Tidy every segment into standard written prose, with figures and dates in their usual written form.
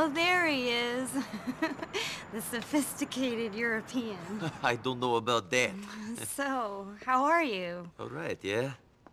Oh, there he is. The sophisticated European. I don't know about that. So, how are you? All right, yeah?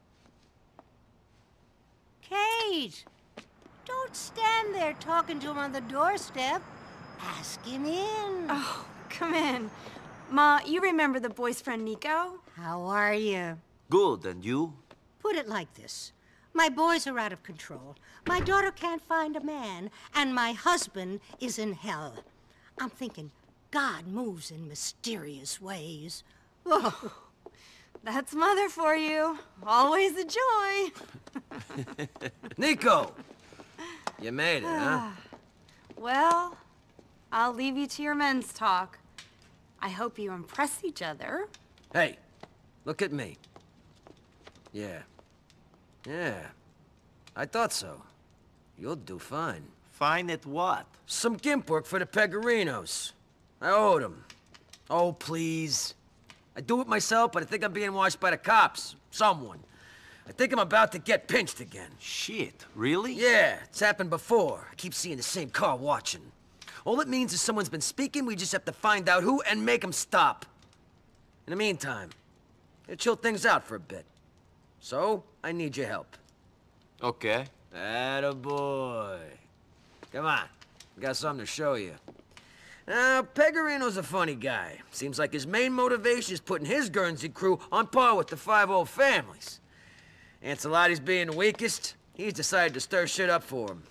Kate! Don't stand there talking to him on the doorstep. Ask him in. Oh, come in. Ma, you remember the boy's friend Nico? How are you? Good, and you? Put it like this. My boys are out of control. My daughter can't find a man, and my husband is in hell. I'm thinking God moves in mysterious ways. Oh. That's Mother for you. Always a joy. Nico! You made it, huh? Well, I'll leave you to your men's talk. I hope you impress each other. Hey, look at me. Yeah. Yeah. I thought so. You'll do fine. Fine at what? Some gimp work for the Pegorinos. I owed them. Oh, please. I do it myself, but I think I'm being watched by the cops. Someone. I think I'm about to get pinched again. Shit, really? Yeah, it's happened before. I keep seeing the same car watching. All it means is someone's been speaking, we just have to find out who and make them stop. In the meantime, it'll chill things out for a bit. So, I need your help. Okay. Attaboy. Come on, I got something to show you. Now, Pegorino's a funny guy. Seems like his main motivation is putting his Guernsey crew on par with the 5 old families. Ancelotti's being the weakest, he's decided to stir shit up for him.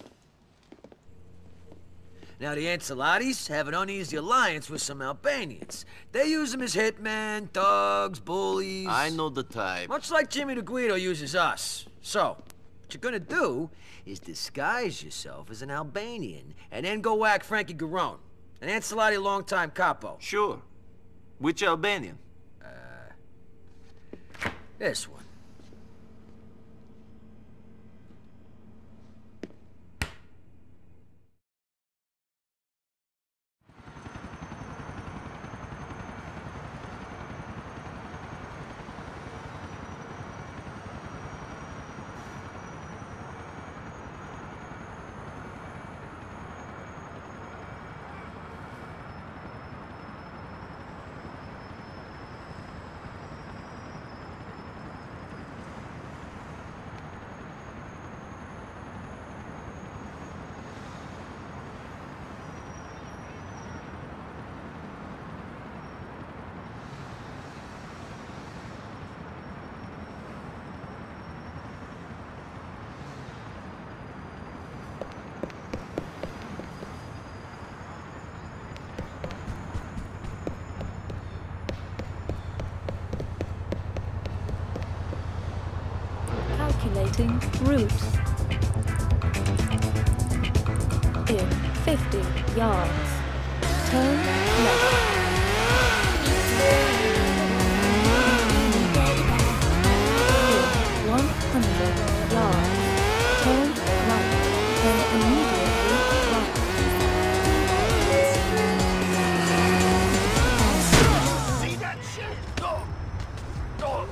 Now, the Ancelottis have an uneasy alliance with some Albanians. They use them as hitmen, thugs, bullies. I know the type. Much like Jimmy the Guido uses us. So, what you're gonna do is disguise yourself as an Albanian and then go whack Frankie Garone, an Ancelotti longtime capo. Sure. Which Albanian? This one. Calculating route. In 50 yards. Turn left. In 100 yards. Turn right. Then immediately right. See that shit? Dog! Dog!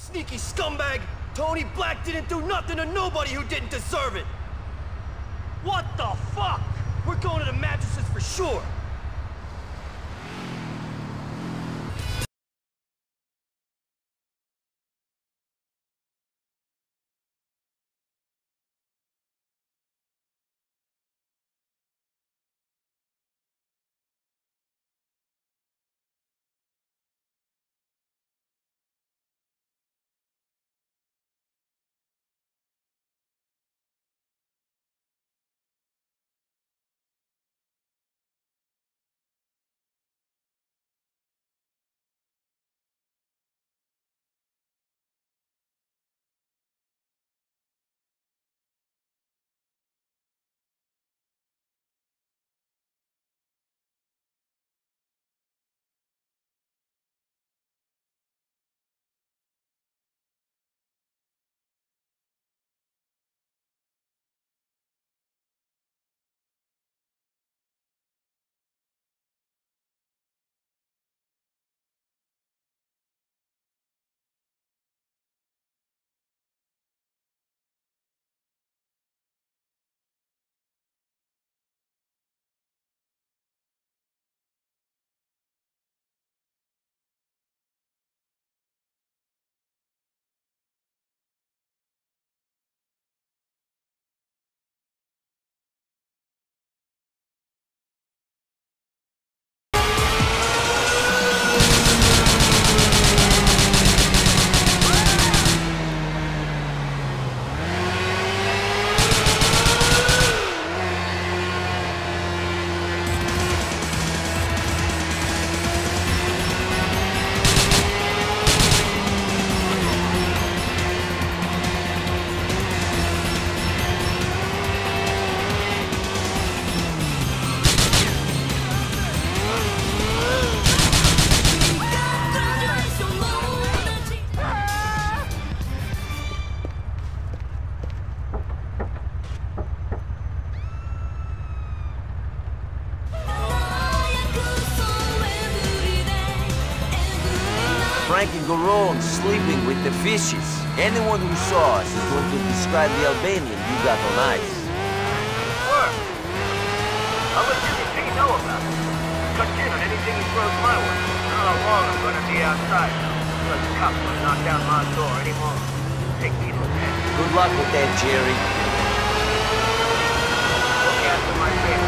Sneaky scumbag! Tony Black didn't do nothing to nobody who didn't deserve it! What the fuck? We're going to the mattresses for sure! Frankie Garone sleeping with the fishes. Anyone who saw us is going to describe the Albanian you got on ice. Work. I'll let Jimmy take know about it. Cut in on anything he throws my way. I don't know how long I'm gonna be outside now. Let the cops won't knock down my door anymore. Take me to the tent. Good luck with that, Jerry. Look after my family.